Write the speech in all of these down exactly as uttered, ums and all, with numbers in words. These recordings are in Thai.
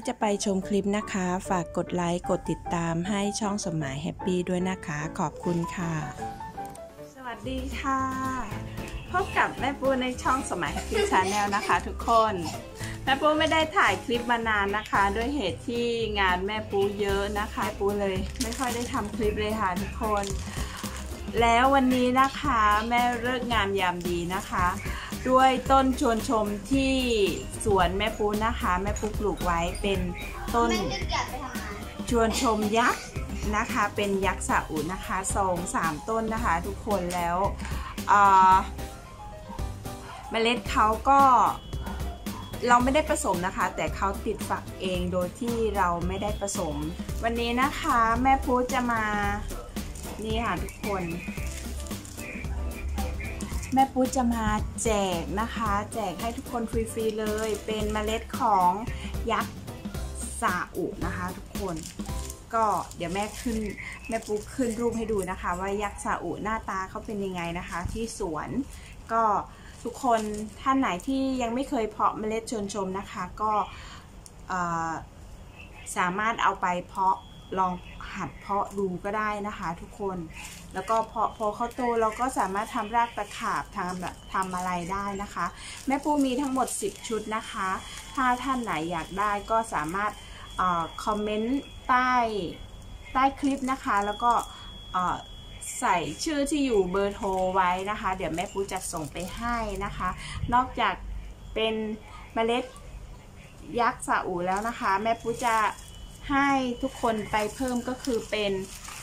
จะไปชมคลิปนะคะฝากกดไลค์กดติดตามให้ช่องสมหมายแฮปปี้ด้วยนะคะขอบคุณค่ะสวัสดีค่ะพบกับแม่ปูในช่องสมหมายแฮปปี้ชาแนลนะคะทุกคนแม่ปูไม่ได้ถ่ายคลิปมานานนะคะด้วยเหตุที่งานแม่ปูเยอะนะคะปูเลยไม่ค่อยได้ทำคลิปเลยค่ะทุกคนแล้ววันนี้นะคะแม่เลิกงามยามดีนะคะด้วยต้นชวนชมที่สวนแม่ปูนะคะแม่ปูปลูกไว้เป็นต้นชวนชมยักษ์นะคะเป็นยักษ์ซาอุนะคะสองสามต้นนะคะทุกคนแล้วเมล็ดเขาก็เราไม่ได้ผสมนะคะแต่เขาติดฝักเองโดยที่เราไม่ได้ผสมวันนี้นะคะแม่ปูจะมานี่ค่ะทุกคนแม่ปูจะมาแจกนะคะแจกให้ทุกคนฟรีๆเลยเป็นเมล็ดของยักษ์ซาอุนะคะทุกคนก็เดี๋ยวแม่ขึ้นแม่ปูขึ้นรูปให้ดูนะคะว่ายักษ์ซาอุหน้าตาเขาเป็นยังไงนะคะที่สวนก็ทุกคนท่านไหนที่ยังไม่เคยเพาะเมล็ดชวนชมนะคะก็สามารถเอาไปเพาะลองหัดเพาะดูก็ได้นะคะทุกคนแล้วก็พอพอเขาโตเราก็สามารถทำรากตะขาบทำทำอะไรได้นะคะแม่ปูมีทั้งหมดสิบชุดนะคะถ้าท่านไหนอยากได้ก็สามารถคอมเมนต์ใต้ใต้คลิปนะคะแล้วก็ใส่ชื่อที่อยู่เบอร์โทรไว้นะคะเดี๋ยวแม่ปูจะส่งไปให้นะคะนอกจากเป็นเมล็ดยักษ์ซาอุแล้วนะคะแม่ปูจะให้ทุกคนไปเพิ่มก็คือเป็น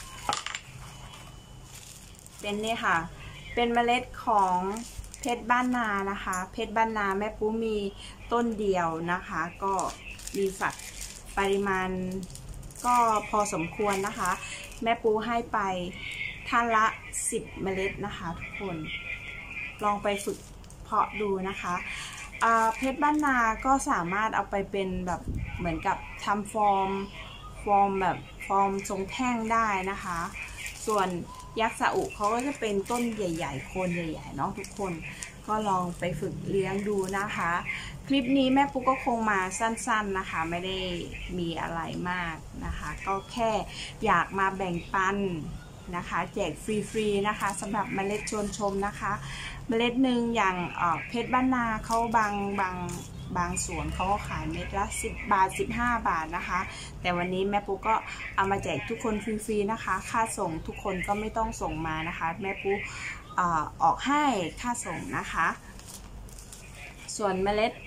เป็นนี่ค่ะเป็นเมล็ดของเพชรบ้านนานะคะเพชรบ้านนาแม่ปูมีต้นเดียวนะคะก็มีฝักปริมาณก็พอสมควรนะคะแม่ปูให้ไปท่านละสิบเมล็ดนะคะทุกคนลองไปฝึกเพาะดูนะคะเพชรบ้านนาก็สามารถเอาไปเป็นแบบเหมือนกับทำฟอร์มฟอร์มแบบฟอร์มทรงแท่งได้นะคะส่วนยักษ์ซาอุเขาก็จะเป็นต้นใหญ่ๆโคนใหญ่ๆเนาะทุกคนก็ลองไปฝึกเลี้ยงดูนะคะคลิปนี้แม่ปุ๊กก็คงมาสั้นๆนะคะไม่ได้มีอะไรมากนะคะก็แค่อยากมาแบ่งปันนะคะแจกฟรีๆนะคะสำหรับเมล็ดชวนชมนะคะเมล็ดหนึ่งอย่างเพชรบ้านนาเขาบางบางบางสวนเขาก็ขายเม็ดละสิบบาทสิบห้าบาทนะคะแต่วันนี้แม่ปูก็เอามาแจกทุกคนฟรีๆนะคะค่าส่งทุกคนก็ไม่ต้องส่งมานะคะแม่ปูออกให้ค่าส่งนะคะส่วนเมล็ด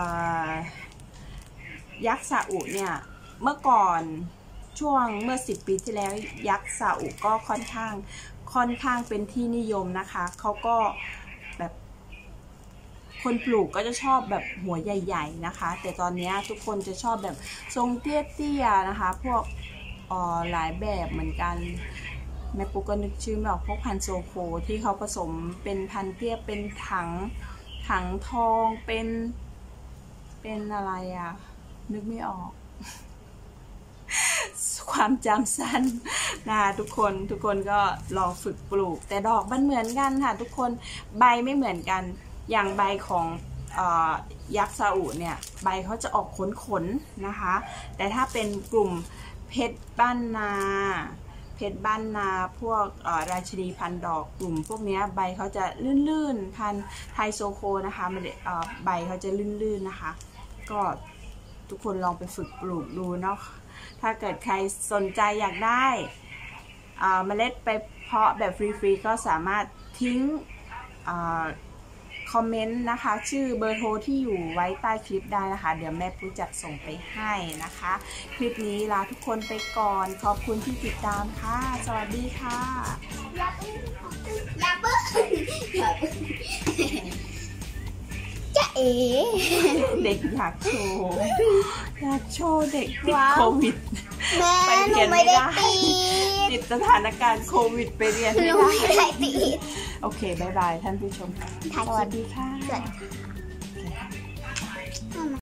ยักษ์ซาอุเนี่ยเมื่อก่อนช่วงเมื่อสิบปีที่แล้วยักษ์ซาอุก็ค่อนข้างค่อนข้างเป็นที่นิยมนะคะเขาก็แบบคนปลูกก็จะชอบแบบหัวใหญ่ๆนะคะแต่ตอนนี้ทุกคนจะชอบแบบทรงเตี้ยๆนะคะพวกออหลายแบบเหมือนกันแม่ปุ๊กก็นึกชื่อไม่ออกพวกพันโซโคที่เขาผสมเป็นพันเตี้ยเป็นถังถังทองเป็นเป็นอะไรอะนึกไม่ออกความจำสั้นนะคะทุกคนทุกคนก็ลองฝึกปลูกแต่ดอกมันเหมือนกันค่ะทุกคนใบไม่เหมือนกันอย่างใบของยักษ์ซาอุเนี่ยใบเขาจะออกขนๆนะคะแต่ถ้าเป็นกลุ่มเพชรบ้านนาเพชรบ้านนาพวกราชินีพันดอกกลุ่มพวกนี้ใบเขาจะลื่นๆพันไทโซโคนะคะมันใบเขาจะลื่นๆนะคะก็ทุกคนลองไปฝึกปลูกดูเนาะถ้าเกิดใครสนใจอยากได้เมล็ดไปเพาะแบบฟรีๆก็สามารถทิ้งคอมเมนต์นะคะชื่อเบอร์โทรที่อยู่ไว้ใต้คลิปได้นะคะเดี๋ยวแม่ปูจัดส่งไปให้นะคะคลิปนี้ลาทุกคนไปก่อนขอบคุณที่ติดตามค่ะสวัสดีค่ะอย่าเพิ่งอย่าเพิ่งอย่าเพิ่งจะเอ๋เด็กอยากโชว์อยากโชว์เด็กติดโควิดไปเรียนไม่ได้ติดสถานการณ์โควิดไปเรียนไม่ได้โอเคบายบายท่านผู้ชมสวัสดีค่ะ